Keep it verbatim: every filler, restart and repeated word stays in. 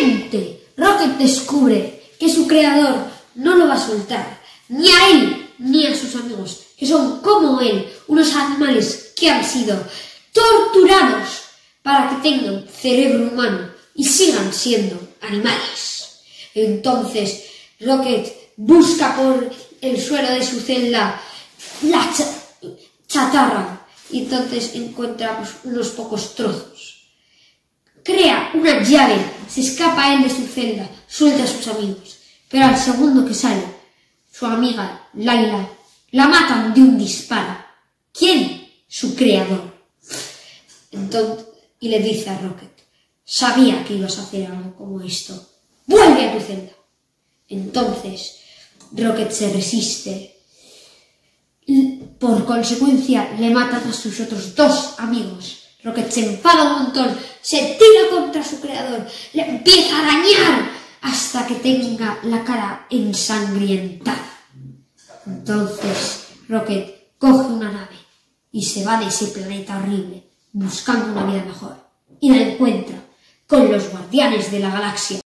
repente, Rocket descubre que su creador no lo va a soltar, ni a él ni a sus amigos, que son como él, unos animales que han sido torturados para que tengan cerebro humano y sigan siendo animales. Entonces Rocket busca por el suelo de su celda la ch- chatarra y entonces encuentra pues, unos pocos trozos. Crea una llave, se escapa él de su celda, suelta a sus amigos, pero al segundo que sale, su amiga Layla la matan de un disparo. ¿Quién? Su creador. Entonces, y le dice a Rocket: sabía que ibas a hacer algo como esto. ¡Vuelve a tu celda! Entonces Rocket se resiste. Y por consecuencia le matan a sus otros dos amigos. Rocket se enfada un montón, se tira contra su creador, le empieza a arañar hasta que tenga la cara ensangrientada. Entonces Rocket coge una nave y se va de ese planeta horrible buscando una vida mejor y la encuentra con los guardianes de la galaxia.